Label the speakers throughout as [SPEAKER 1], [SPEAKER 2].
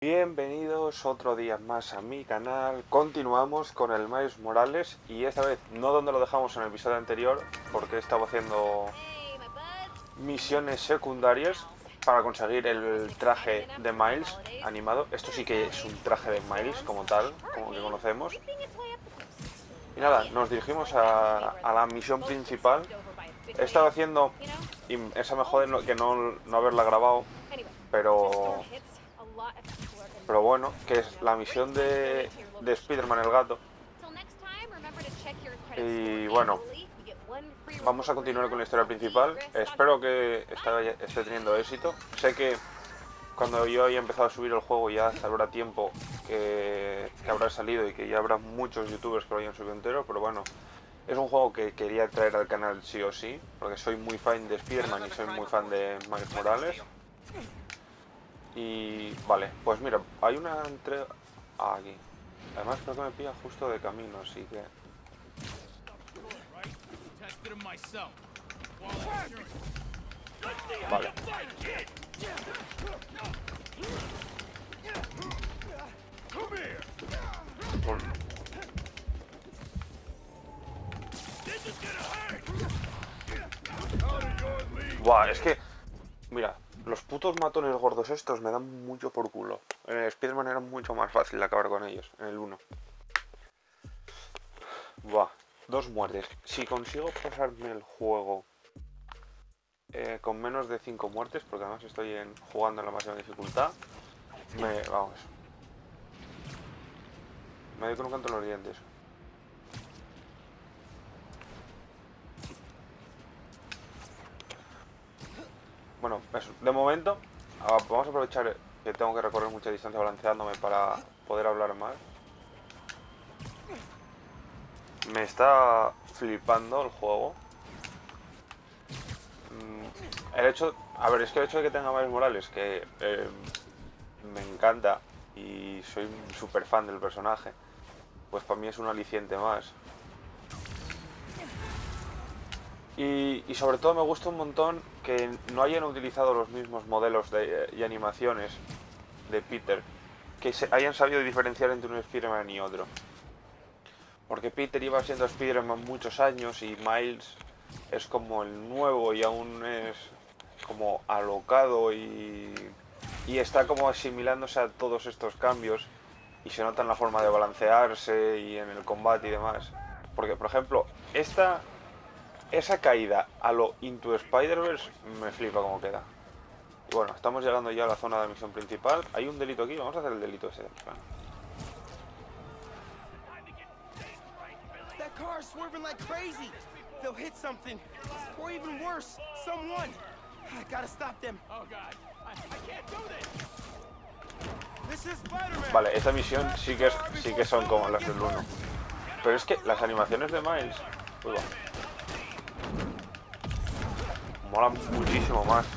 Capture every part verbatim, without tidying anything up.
[SPEAKER 1] Bienvenidos otro día más a mi canal. Continuamos con el Miles Morales y esta vez no donde lo dejamos en el episodio anterior, porque estaba haciendo misiones secundarias para conseguir el traje de Miles animado. Esto sí que es un traje de Miles como tal, como que conocemos. Y nada, nos dirigimos a, a la misión principal. He estado haciendo, y esa me jode no- que no, no haberla grabado, pero Pero bueno, que es la misión de, de Spider-Man el gato. Y bueno, vamos a continuar con la historia principal. Espero que esté, esté teniendo éxito. Sé que cuando yo haya empezado a subir el juego ya habrá tiempo que, que habrá salido y que ya habrá muchos youtubers que lo hayan subido entero, pero bueno, es un juego que quería traer al canal sí o sí, porque soy muy fan de Spider-Man y soy muy fan de Miles Morales. Y vale, pues mira, hay una entrega ah, aquí. Además creo que me pilla justo de camino, así que... Vale. Por... Buah, es que... Mira, los putos matones gordos estos me dan mucho por culo. En el Spider-Man era mucho más fácil de acabar con ellos, en el uno. Buah, dos muertes. Si consigo pasarme el juego eh, con menos de cinco muertes, porque además estoy en, jugando en la máxima dificultad, me... vamos. Me doy con un canto en los dientes. Bueno, eso. De momento, vamos a aprovechar que tengo que recorrer mucha distancia balanceándome para poder hablar más. Me está flipando el juego. El hecho... A ver, es que el hecho de que tenga Miles Morales, que eh, me encanta y soy súper fan del personaje, pues para mí es un aliciente más. Y, y sobre todo me gusta un montón que no hayan utilizado los mismos modelos de, y animaciones de Peter, que se hayan sabido diferenciar entre un Spider-Man y otro. Porque Peter iba siendo Spider-Man muchos años y Miles es como el nuevo y aún es como alocado y, y está como asimilándose a todos estos cambios y se nota en la forma de balancearse y en el combate y demás. Porque, por ejemplo, esta, esa caída a lo Into Spider-Verse me flipa como queda. Y bueno, estamos llegando ya a la zona de misión principal. Hay un delito aquí, vamos a hacer el delito ese de aquí. Bueno.
[SPEAKER 2] That car is swerving like crazy. They'll hit something, or even worse, someone. I gotta stop them. Oh God, I, I can't do this. This is Spider-Man.
[SPEAKER 1] Vale, esta misión sí que, es, sí que son como las del uno. Pero es que las animaciones de Miles... Uy, va. Molan muchísimo más.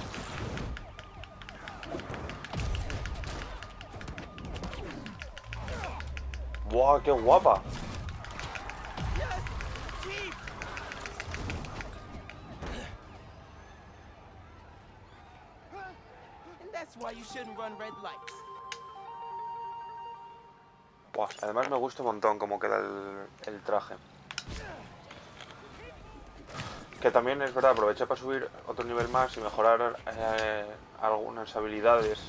[SPEAKER 1] ¡Buah, qué guapa! Buah, además me gusta un montón cómo queda el, el traje. Que también es verdad, aproveché para subir otro nivel más y mejorar eh, algunas habilidades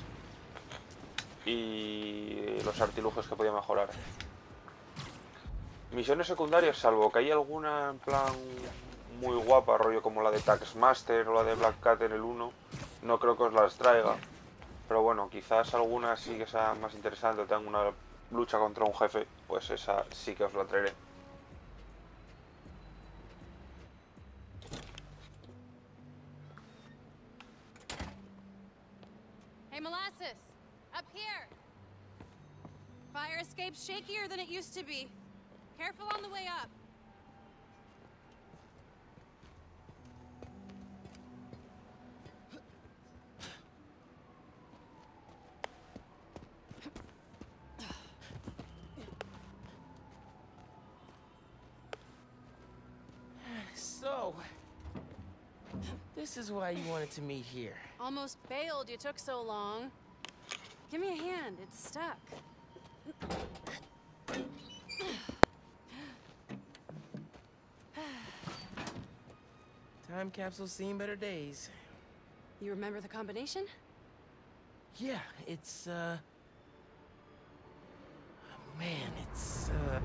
[SPEAKER 1] y los artilugios que podía mejorar. Misiones secundarias, salvo que hay alguna en plan muy guapa, rollo como la de Taxmaster o la de Black Cat en el uno, no creo que os las traiga. Pero bueno, quizás alguna sí que sea más interesante, tenga una lucha contra un jefe, pues esa sí que os la traeré.
[SPEAKER 3] Hey, Molasses! Up here! Fire escape's shakier than it used to be. Careful on the way up.
[SPEAKER 2] So, this is why you wanted to meet here.
[SPEAKER 3] Almost bailed you took so long. Give me a hand. It's stuck.
[SPEAKER 4] Time capsule's seen better days.
[SPEAKER 3] You remember the combination?
[SPEAKER 4] Yeah, it's, uh... Man, it's, uh...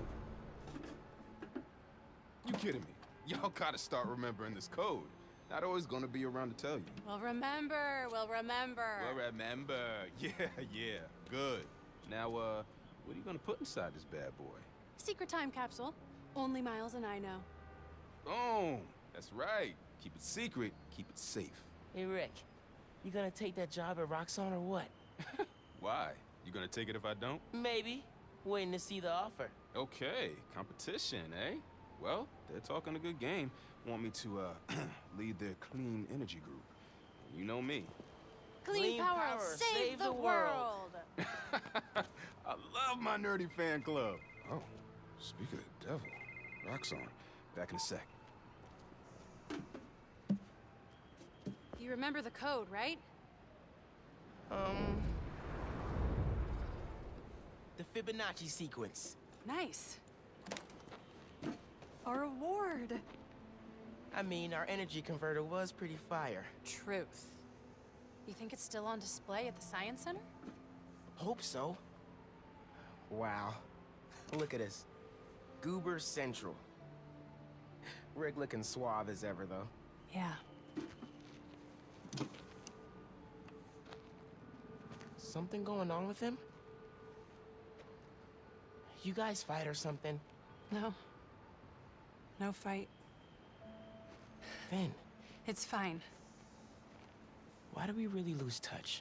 [SPEAKER 5] You kidding me? Y'all gotta start remembering this code. Not always gonna be around to tell you.
[SPEAKER 3] We'll remember. We'll remember.
[SPEAKER 5] Well, remember. Yeah, yeah. Good. Now, uh, what are you gonna put inside this bad boy?
[SPEAKER 3] Secret time capsule. Only Miles and I know.
[SPEAKER 5] Boom. That's right. Keep it secret. Keep it safe.
[SPEAKER 4] Hey, Rick. You gonna take that job at Roxxon or what?
[SPEAKER 5] Why? You gonna take it if I don't?
[SPEAKER 4] Maybe. Waiting to see the offer.
[SPEAKER 5] Okay. Competition, eh? Well, they're talking a good game. Want me to, uh, lead their clean energy group. You know me.
[SPEAKER 3] Clean,
[SPEAKER 4] Clean
[SPEAKER 3] power,
[SPEAKER 4] power,
[SPEAKER 3] save,
[SPEAKER 4] save
[SPEAKER 3] the,
[SPEAKER 4] the
[SPEAKER 3] world.
[SPEAKER 5] I love my nerdy fan club. Oh, speak of the devil. Roxxon. Back in a sec.
[SPEAKER 3] You remember the code, right?
[SPEAKER 4] Um... The Fibonacci sequence.
[SPEAKER 3] Nice. A reward.
[SPEAKER 4] I mean, our energy converter was pretty fire.
[SPEAKER 3] Truth. You think it's still on display at the Science Center?
[SPEAKER 4] Hope so. Wow. Look at us. Goober Central. Rick looking suave as ever, though.
[SPEAKER 3] Yeah.
[SPEAKER 4] Something going on with him? You guys fight or something?
[SPEAKER 3] No. No fight.
[SPEAKER 4] Finn,
[SPEAKER 3] It's fine.
[SPEAKER 4] why do we really lose touch?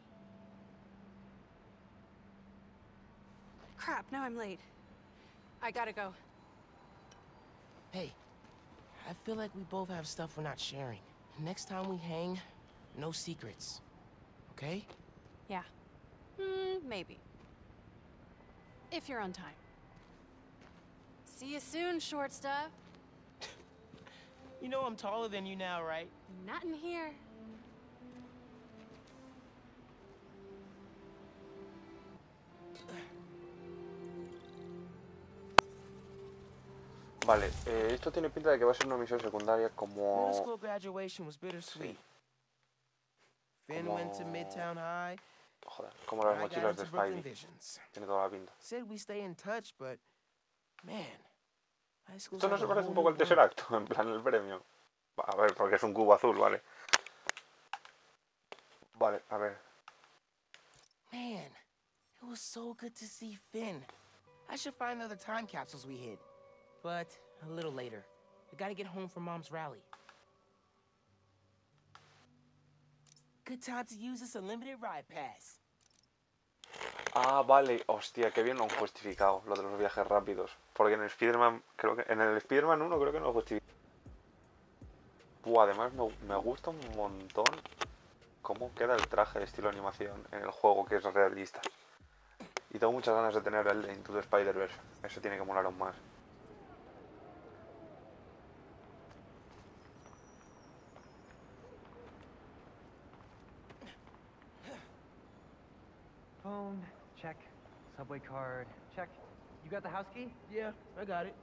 [SPEAKER 3] Crap, now I'm late. I gotta go.
[SPEAKER 4] Hey, I feel like we both have stuff we're not sharing. Next time we hang, no secrets. Okay?
[SPEAKER 3] Yeah. Hmm, maybe. If you're on time. See you soon, short stuff.
[SPEAKER 4] You know I'm taller than you now, right?
[SPEAKER 3] Not in here.
[SPEAKER 1] Vale, eh, esto tiene pinta de que va a ser una misión secundaria
[SPEAKER 4] Middle
[SPEAKER 1] como...
[SPEAKER 4] school graduation was bittersweet. Finn went to
[SPEAKER 1] Como-
[SPEAKER 4] Midtown High.
[SPEAKER 1] Joder, como las
[SPEAKER 4] I got
[SPEAKER 1] mochilas de
[SPEAKER 4] into Brooklyn
[SPEAKER 1] Spidey.
[SPEAKER 4] Visions.
[SPEAKER 1] Tiene toda la pinta.
[SPEAKER 4] Said we stay in touch, but man, high school's
[SPEAKER 1] Esto no
[SPEAKER 4] like
[SPEAKER 1] se
[SPEAKER 4] a
[SPEAKER 1] parece un
[SPEAKER 4] whole
[SPEAKER 1] poco al
[SPEAKER 4] new
[SPEAKER 1] tercer
[SPEAKER 4] world.
[SPEAKER 1] acto, en plan el premio. Va, a ver, porque es un cubo azul, vale. Vale, a ver.
[SPEAKER 4] Man, it was so good to see Finn. I should find the other time capsules we hid. But a little later. I gotta get home from Mom's rally. Good time to use this unlimited ride pass.
[SPEAKER 1] Ah, vale. Hostia, qué bien lo han justificado, lo de los viajes rápidos. Porque en el Spider-Man, creo que... En el Spider-Man uno creo que no lo justifica. Buah, además me, me gusta un montón cómo queda el traje de estilo animación en el juego, que es realista. Y tengo muchas ganas de tener el de Into the Spider-Verse. Eso tiene que molar aún más.
[SPEAKER 6] Phone, check. Subway card, check. You got the house key?
[SPEAKER 4] Yeah, I got it.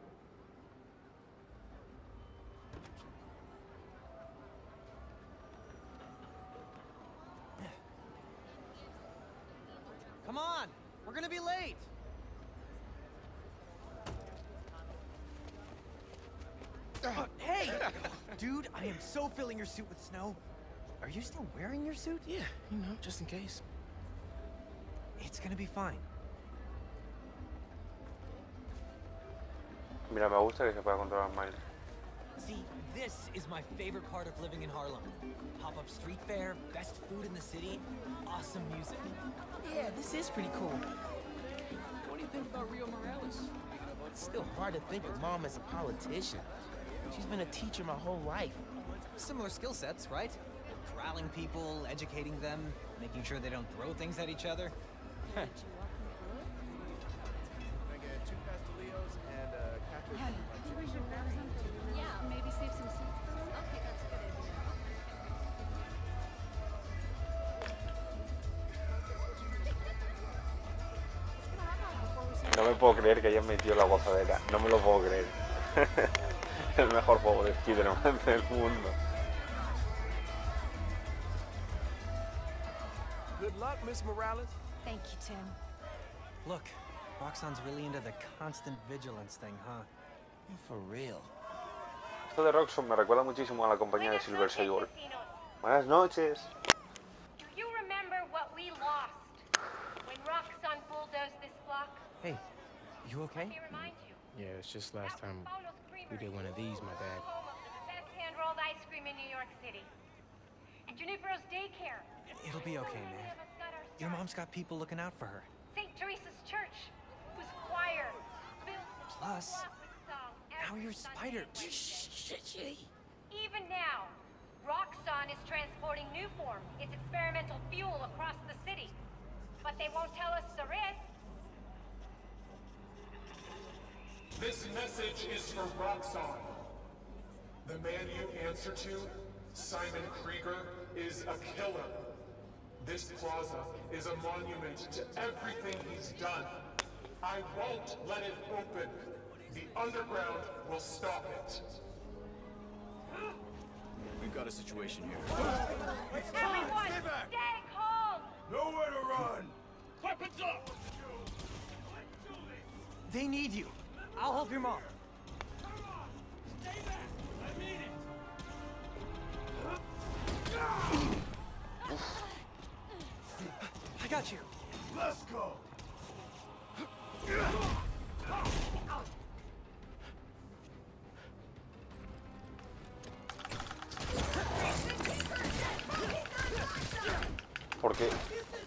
[SPEAKER 6] Come on! We're gonna be late! Uh, hey! Dude, I am so filling your suit with snow. Are you still wearing your suit?
[SPEAKER 4] Yeah, you know, just in case.
[SPEAKER 6] It's gonna be fine.
[SPEAKER 1] Mira, me gusta que se pueda controlar Miles.
[SPEAKER 7] See, this is my favorite part of living in Harlem. Pop-up street fair, best food in the city, awesome music.
[SPEAKER 4] Yeah, this is pretty cool.
[SPEAKER 7] What do you think about Rio Morales?
[SPEAKER 4] It's still hard to think of Mom as a politician. She's been a teacher my whole life.
[SPEAKER 7] Similar skill sets, right? Corralling people, educating them, making sure they don't throw things at each other.
[SPEAKER 3] Yeah, maybe save some seats for them. Okay, that's a good idea.
[SPEAKER 1] No me puedo creer que hayan metido la gozadera. No me lo puedo creer. El mejor juego de Spider-Man del mundo.
[SPEAKER 2] Good luck, Miss Morales.
[SPEAKER 3] Thank you, Tim.
[SPEAKER 7] Look, Roxxon's really into the constant vigilance thing, huh?
[SPEAKER 4] For real.
[SPEAKER 1] Esto de Roxxon me recuerda muchísimo a la compañía de Silver Sable. Buenas noches.
[SPEAKER 8] Do you remember what we lost when Roxxon bulldozed this block?
[SPEAKER 4] Hey, you okay?
[SPEAKER 8] They remind you.
[SPEAKER 9] Yeah, it's just last time we did one of these, my bad.
[SPEAKER 8] Home of the best hand-rolled ice cream in New York City. And Junipero's daycare.
[SPEAKER 7] It'll be okay, man. Your mom's got people looking out for her.
[SPEAKER 8] Saint Teresa's Church, whose choir built
[SPEAKER 7] Plus,
[SPEAKER 8] song
[SPEAKER 7] now you're Spider.
[SPEAKER 8] Even now, Roxxon is transporting Nuform, its experimental fuel, across the city. But they won't tell us the risks.
[SPEAKER 10] This message is for Roxxon. The man you answer to, Simon Krieger, is a killer. This plaza is a monument to everything he's done. I won't let it open. The underground will stop it.
[SPEAKER 6] We've got a situation here.
[SPEAKER 8] Everyone, stay calm!
[SPEAKER 2] Nowhere to run.
[SPEAKER 10] Weapons up!
[SPEAKER 4] They need you.
[SPEAKER 7] I'll help your mom. I got you.
[SPEAKER 2] Let's go.
[SPEAKER 1] ¿Por qué?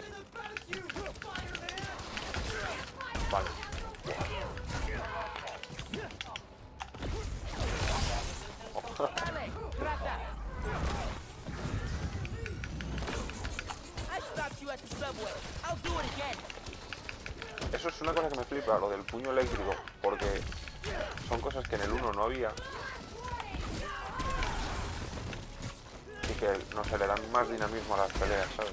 [SPEAKER 1] Vale. Eso es una cosa que me flipa, lo del puño eléctrico, porque son cosas que en el uno no había. Y que, no sé, le dan más dinamismo a las peleas, ¿sabes?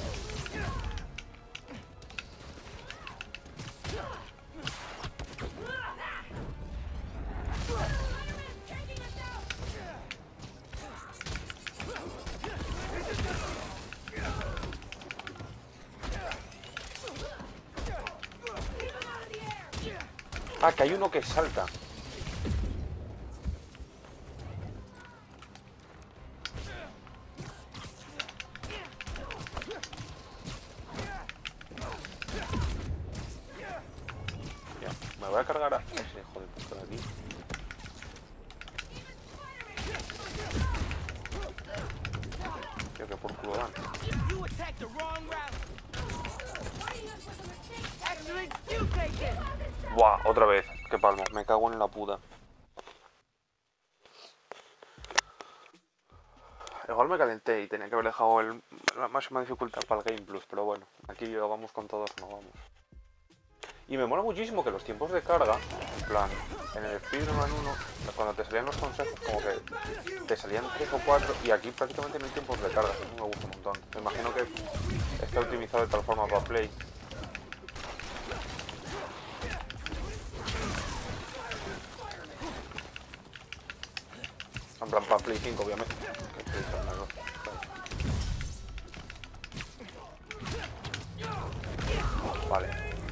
[SPEAKER 1] Ah, que hay uno que salta. Ya, me voy a cargar a ese hijo de puta de aquí. Tío, que por culo dan.
[SPEAKER 4] You attacked the wrong route. Excellent, you take it.
[SPEAKER 1] Buah, otra vez. Qué palmo. Me cago en la puta. Igual me calenté y tenía que haber dejado el, la máxima dificultad para el Game Plus, pero bueno, aquí lo vamos con todos, no vamos. Y me mola muchísimo que los tiempos de carga, en plan, en el Spider-Man uno, cuando te salían los consejos, como que te salían tres o cuatro, y aquí prácticamente no hay tiempos de carga, eso me gusta un montón. Me imagino que está optimizado de tal forma para Play. En plan, para Play cinco, obviamente. Vale.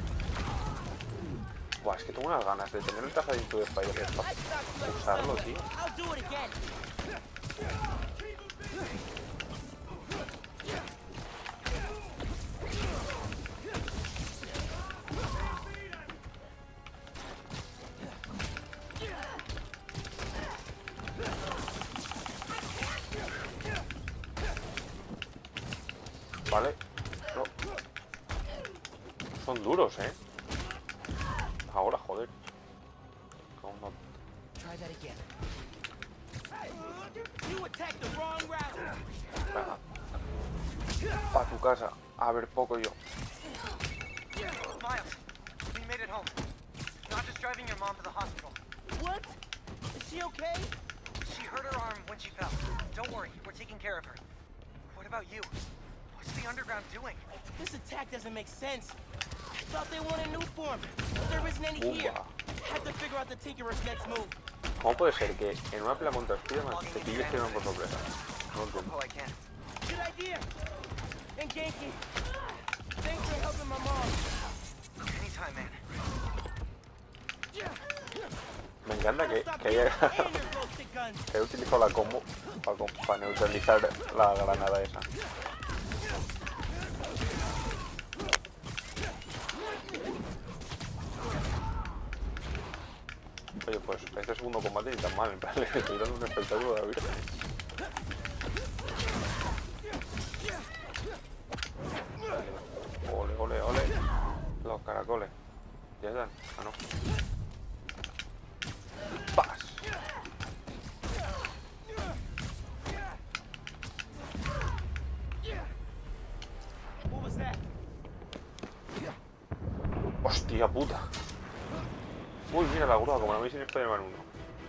[SPEAKER 1] Buah, es que tengo unas ganas de tener el tajadito de Spider para usarlo, tío. Vale. No. Son duros, ¿eh? Ahora, joder. ¿Cómo no? Venga. Pa' tu casa. A ver, poco yo.
[SPEAKER 7] Miles, we made it home. Not just driving your mom to the hospital.
[SPEAKER 4] What? Is she okay?
[SPEAKER 7] She hurt her arm when she fell. Don't worry, we're taking care of her. What about you? What's the underground doing?
[SPEAKER 4] This attack doesn't make sense. Thought they wanted new form. There isn't any here. Have to figure out the Tinkerer's next move.
[SPEAKER 1] ¿Cómo puede ser que en una pelea contra Spider-Man te pilles que no por sorpresa? No entiendo.
[SPEAKER 4] Good idea. And Genki, thanks for helping my mom.
[SPEAKER 6] Anytime, man.
[SPEAKER 1] Me encanta que, que haya que he utilizado la combo para, para neutralizar la granada esa. Oye, pues este segundo combate ni tan mal, en plan, le estoy dando un espectáculo de la virgen. Ole, ole, ole. Los caracoles. ¿Ya están? Ah, no. ¡Pas! ¡Hostia puta! Uy, mira la grúa, como la veis en Spider-Man uno.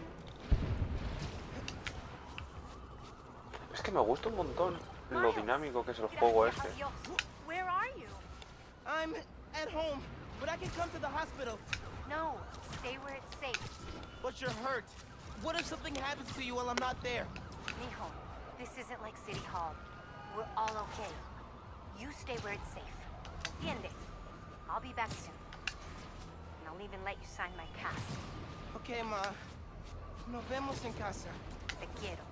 [SPEAKER 1] Es que me gusta un montón lo dinámico que es el juego este.
[SPEAKER 8] Where are you?
[SPEAKER 4] I'm at home, but I can come to the hospital.
[SPEAKER 8] No, stay where it's safe.
[SPEAKER 4] But you're hurt. What if something happens to you while I'm not there?
[SPEAKER 8] Mijo, this isn't like City Hall. We're all okay. You stay where it's safe. Entiende? I'll be back soon. And I'll even let you sign my cast.
[SPEAKER 4] Okay, ma. Nos vemos en casa.
[SPEAKER 8] Te quiero.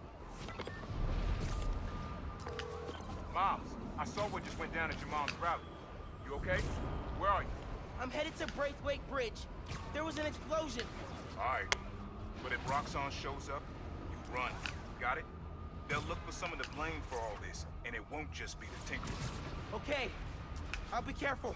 [SPEAKER 11] Moms, I saw what just went down at your mom's rally. You okay? Where are you?
[SPEAKER 4] I'm headed to Braithwaite Bridge. There was an explosion.
[SPEAKER 11] Alright. But if Roxxon shows up, you run. Got it? They'll look for some of the blame for all this, and it won't just be the Tinkerers.
[SPEAKER 4] Okay. I'll be careful.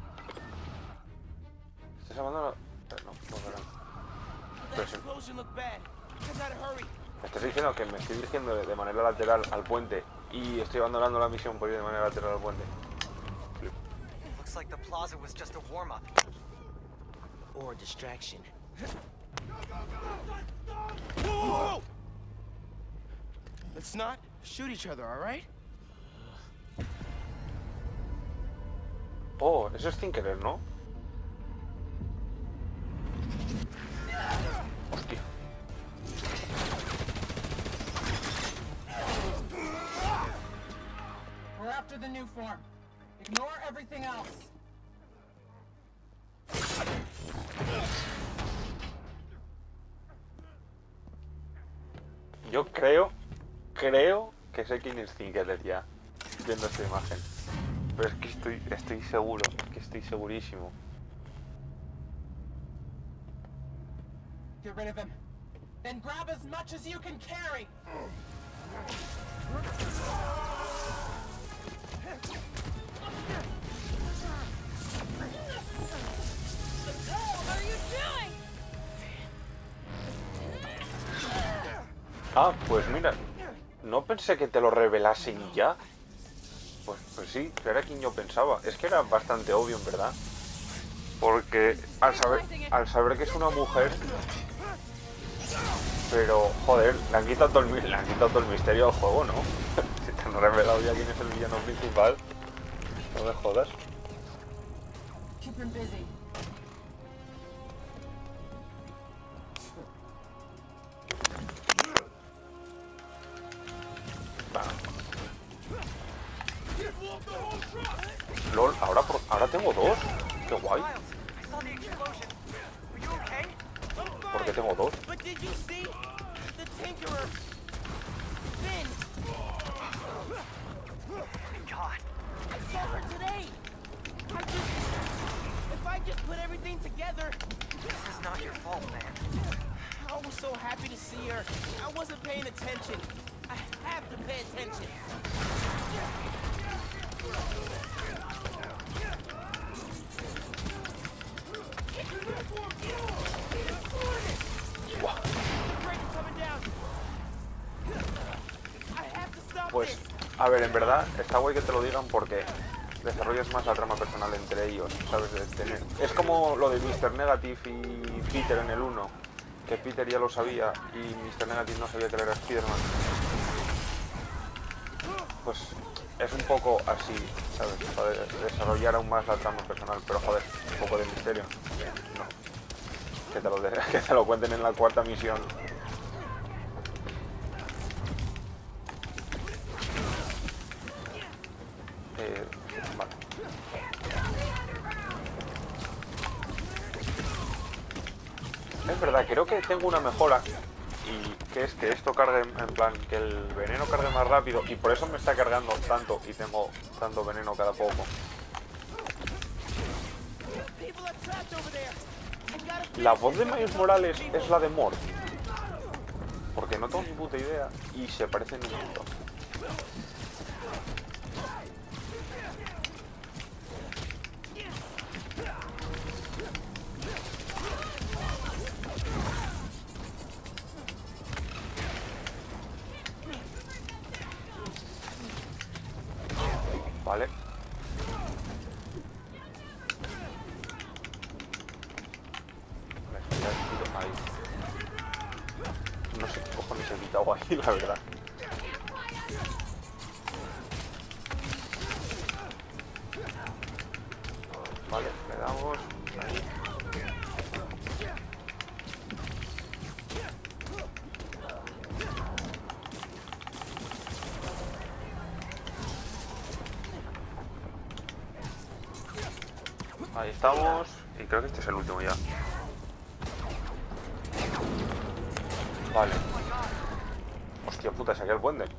[SPEAKER 1] ¿Estás hablando? No, no, no.
[SPEAKER 4] That explosion looked bad. I gotta hurry.
[SPEAKER 1] Me estás diciendo que me estoy dirigiendo de manera lateral al puente y estoy abandonando la misión por ir de manera lateral al puente.
[SPEAKER 6] Looks like the plaza was just a warm-up.
[SPEAKER 4] Or a distraction. Whoa! Let's not shoot each other, all right?
[SPEAKER 1] Oh, eso es Tinkerer, ¿no? Hostia.
[SPEAKER 12] We're after the new form. Ignore everything else.
[SPEAKER 1] Yo creo, creo que sé quién es Tinkerer ya, viendo esta imagen. Pero es que estoy, estoy seguro, que estoy segurísimo.
[SPEAKER 12] Get rid of him. Then grab as much as you can carry.
[SPEAKER 1] Ah, pues mira, no pensé que te lo revelasen ya. Pues, pues sí, era quien yo pensaba. Es que era bastante obvio, en verdad. Porque al saber, al saber que es una mujer... Pero, joder, le han quitado todo el, le han quitado todo el misterio al juego, ¿no? Si te han revelado ya quién es el villano principal. No me jodas.
[SPEAKER 12] Keep him busy.
[SPEAKER 1] LOL, ahora, ahora tengo dos. Qué guay. ¿Por qué tengo dos?
[SPEAKER 4] But did you see the Tinkerer? Finn.
[SPEAKER 6] God.
[SPEAKER 4] I saw her today. I just, if I just put everything together.
[SPEAKER 6] This is not your fault, man.
[SPEAKER 4] I was so happy to see her. I wasn't paying attention. I have to pay attention.
[SPEAKER 1] Pues, a ver, en verdad, está guay que te lo digan porque desarrollas más la trama personal entre ellos, ¿sabes? De tener... Es como lo de mister Negative y Peter en el uno, que Peter ya lo sabía y mister Negative no sabía que él era Spider-Man. Pues es un poco así, ¿sabes? Para desarrollar aún más la trama personal, pero joder, un poco de misterio. No. Que te lo, de que te lo cuenten en la cuarta misión. Eh, vale. Es verdad, creo que tengo una mejora. Y que es que esto cargue, en plan, que el veneno cargue más rápido. Y por eso me está cargando tanto y tengo tanto veneno cada poco. La voz de Miles Morales es la de Mort. Porque no tengo ni puta idea. Y se parecen un montón. Vale. Ahí. No sé qué cojones he quitado ahí, la verdad. Vale, le damos ahí. Ahí estamos. Y creo que este es el último ya. Vale. Hostia puta, saqué el puente.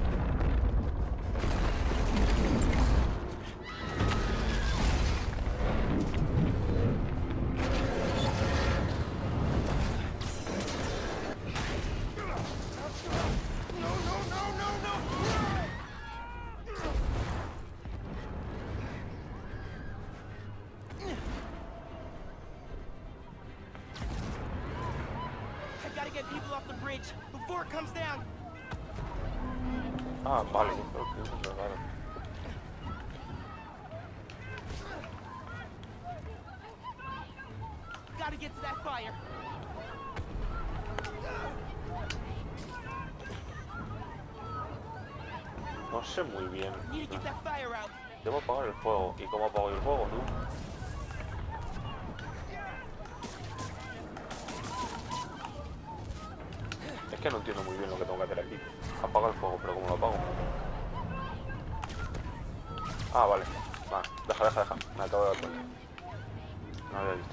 [SPEAKER 1] Ah, vale, creo que es raro.
[SPEAKER 4] Gotta get to that fire.
[SPEAKER 1] No sé muy bien.
[SPEAKER 4] Need to get that fire out.
[SPEAKER 1] Debo apagar el fuego. ¿Y cómo apago el fuego, tú? Es que no entiendo muy bien lo que tengo que hacer aquí. Apaga el fuego, pero ¿cómo lo apago? Ah, vale. Va, deja, deja, deja. Me acabo de dar cuenta. No había visto.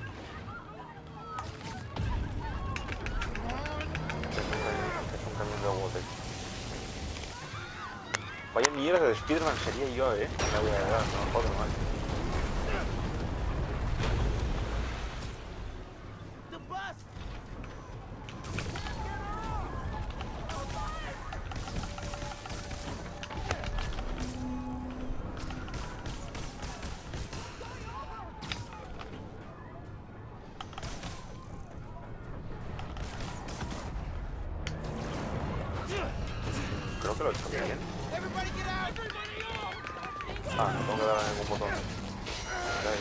[SPEAKER 1] Es un camión, es un camión de bote. Vaya mierda de Spiderman sería yo, eh. No voy a dar, no me joder, mal. Creo que lo he hecho bien. Ah, no tengo que darle ningún botón. Okay.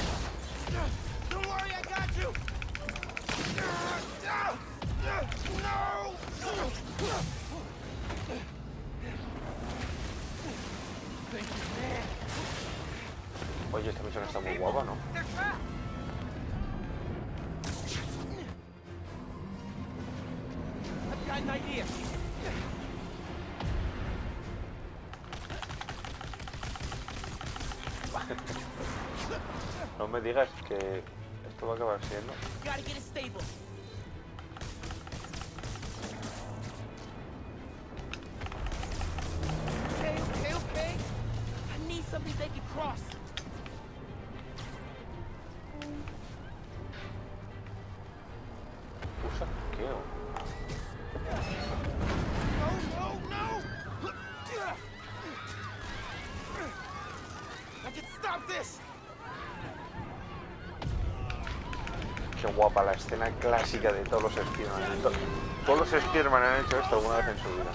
[SPEAKER 1] Oye, esta misión está muy guapa, ¿no? No me digas que esto va a acabar siendo.
[SPEAKER 4] Okay, okay, okay. I need something they can cross.
[SPEAKER 1] Usa qué.
[SPEAKER 4] No, no, no! I can stop this.
[SPEAKER 1] Qué guapa la escena clásica de todos los Spiderman. To todos los Spiderman han hecho esto alguna vez en su vida.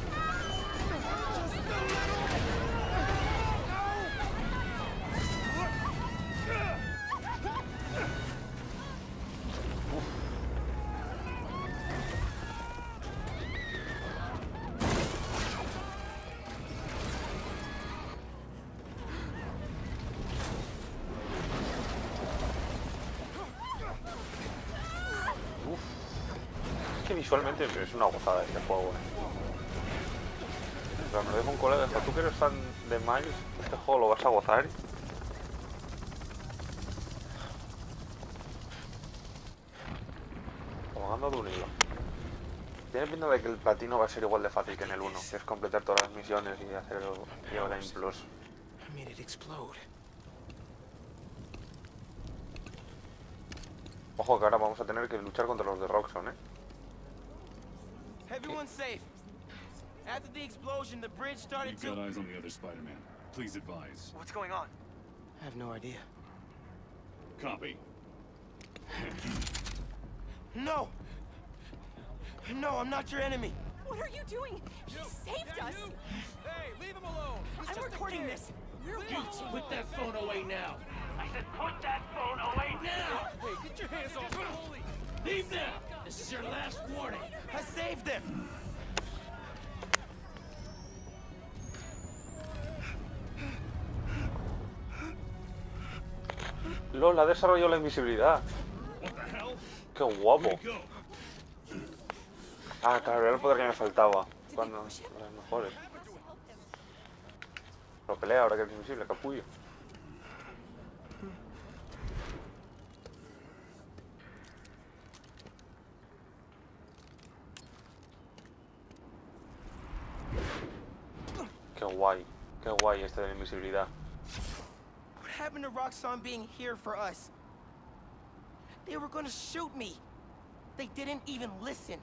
[SPEAKER 1] que visualmente es una gozada este juego, eh. Pero me lo dijo un colega, dijo, tú que eres fan de Miles, este juego lo vas a gozar. Colgando de un hilo. Tiene pinta de que el platino va a ser igual de fácil que en el uno, que es completar todas las misiones y hacer el, el Game Plus. Ojo que ahora vamos a tener que luchar contra los de Roxxon, eh.
[SPEAKER 2] Everyone's safe. After the explosion, the bridge started
[SPEAKER 13] We've
[SPEAKER 2] to...
[SPEAKER 13] got eyes on the other Spider-Man. Please advise.
[SPEAKER 4] What's going on? I have no idea.
[SPEAKER 13] Copy.
[SPEAKER 2] No! No, I'm not your enemy.
[SPEAKER 14] What are you doing? He saved us!
[SPEAKER 2] Hey, leave him alone!
[SPEAKER 14] I'm recording this! We're watching!
[SPEAKER 15] Put that phone away now! I said put that phone away now!
[SPEAKER 2] Hey, get your hands off me! Holy...
[SPEAKER 15] Leave now! This is your last warning!
[SPEAKER 2] I saved him!
[SPEAKER 1] LOL, ha desarrollado la invisibilidad. Qué guapo. Ah, claro, era el poder que me faltaba. Cuando las mejores. Lo pelea ahora que es invisible, capullo. Qué guay, qué guay este de la invisibilidad.
[SPEAKER 2] What happened to Roxxon being here for us? They were gonna shoot me. They didn't even listen.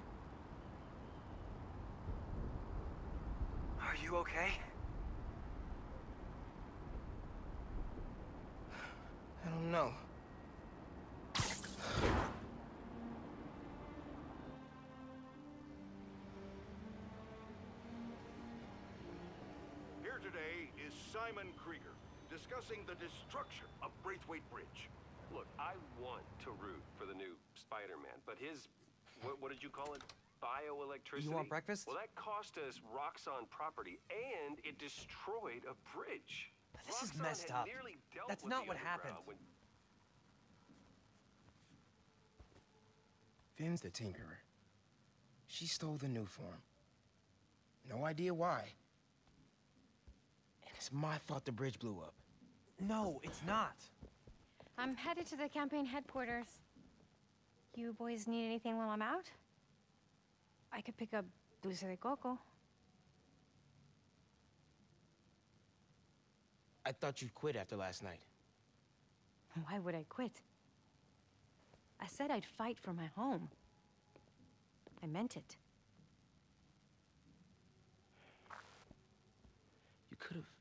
[SPEAKER 4] Are you okay?
[SPEAKER 2] I don't know.
[SPEAKER 16] Here today is Simon Krieger, discussing the destruction of Braithwaite Bridge.
[SPEAKER 17] Look, I want to root for the new Spider-Man, but his, what, what did you call it? Bioelectricity?
[SPEAKER 4] You want breakfast?
[SPEAKER 17] Well, that cost us Roxxon property, and it destroyed a bridge.
[SPEAKER 4] This is
[SPEAKER 17] Roxxon
[SPEAKER 4] messed
[SPEAKER 17] had
[SPEAKER 4] up.
[SPEAKER 17] nearly dealt
[SPEAKER 4] That's
[SPEAKER 17] with
[SPEAKER 4] not
[SPEAKER 17] the
[SPEAKER 4] what happened.
[SPEAKER 17] underground when-
[SPEAKER 4] Finn's the Tinkerer. She stole the new form. No idea why. And it's my fault the bridge blew up.
[SPEAKER 6] No, it's not.
[SPEAKER 18] I'm headed to the campaign headquarters. You boys need anything while I'm out? I could pick up dulce de coco.
[SPEAKER 4] I thought you'd quit after last night.
[SPEAKER 18] Why would I quit? I said I'd fight for my home. I meant it.
[SPEAKER 4] You could have...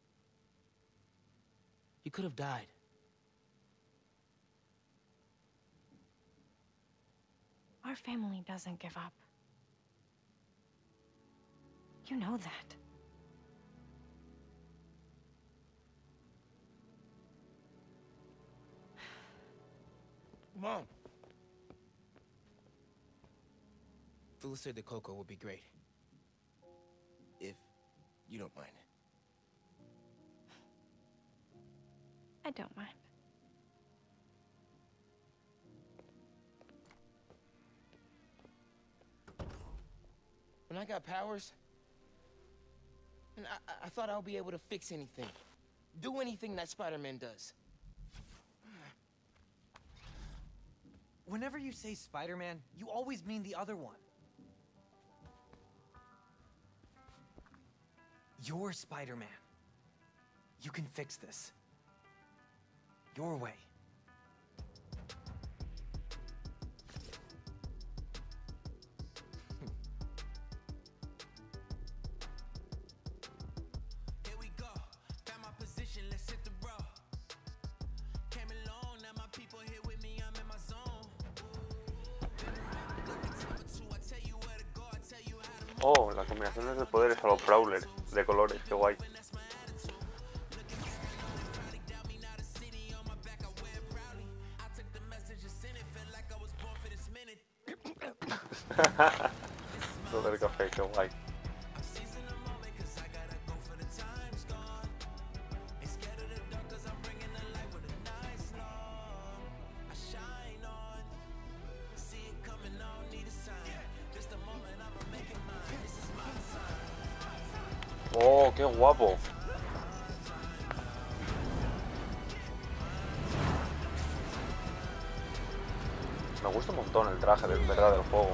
[SPEAKER 4] You could have died.
[SPEAKER 18] Our family doesn't give up. You know that.
[SPEAKER 4] Mom. Dulce de coco would be great. If you don't mind.
[SPEAKER 18] I don't mind.
[SPEAKER 4] When I got powers, and I, I thought I'll be able to fix anything. Do anything that Spider-Man does.
[SPEAKER 6] Whenever you say Spider-Man, you always mean the other one. You're Spider-Man. You can fix this. Your way.
[SPEAKER 19] Here we go. Found my position, let's hit the road. Came alone, now my people here with me, I'm in my zone.
[SPEAKER 1] Oh, las combinaciones de poderes a los Prowler de colores, qué guay. Todo el café, qué guay. ¡Oh, qué guapo! Me gusta un montón el traje de verdad del juego.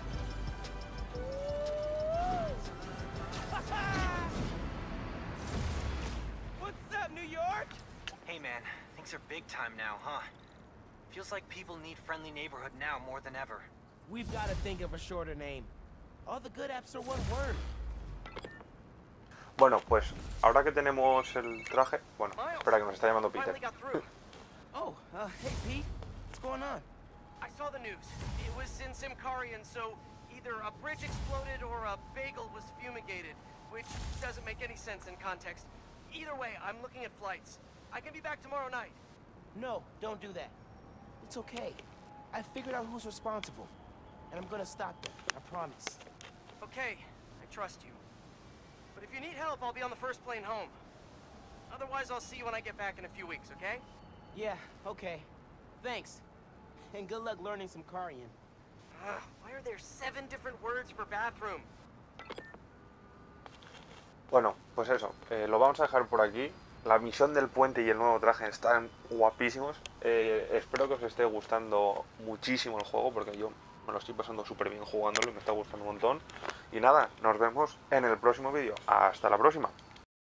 [SPEAKER 2] What's up, New York?
[SPEAKER 20] Hey man, things are big time now, huh? Feels like people need friendly neighborhood now more than ever.
[SPEAKER 4] We've got to think of a shorter name. All the good apps are one word.
[SPEAKER 1] Bueno, pues ahora que tenemos el traje... Bueno, espera que nos está llamando Peter.
[SPEAKER 4] Oh, uh, hey Pete, what's going on?
[SPEAKER 21] I saw the news. It was in Simkarian, so either a bridge exploded or a bagel was fumigated, which doesn't make any sense in context. Either way, I'm looking at flights. I can be back tomorrow night.
[SPEAKER 4] No, don't do that. It's okay. I figured out who's responsible, and I'm gonna stop them, I promise.
[SPEAKER 21] Okay, I trust you. But if you need help, I'll be on the first plane home. Otherwise, I'll see you when I get back in a few weeks, okay?
[SPEAKER 4] Yeah, okay. Thanks. And good luck learning some Karian.
[SPEAKER 21] Ugh, why are there seven different words for bathroom?
[SPEAKER 1] Bueno, pues eso, eh, lo vamos a dejar por aquí. La misión del puente y el nuevo traje están guapísimos. Eh, espero que os esté gustando muchísimo el juego, porque yo me lo estoy pasando súper bien jugándolo y me está gustando un montón. Y nada, nos vemos en el próximo vídeo. Hasta la próxima.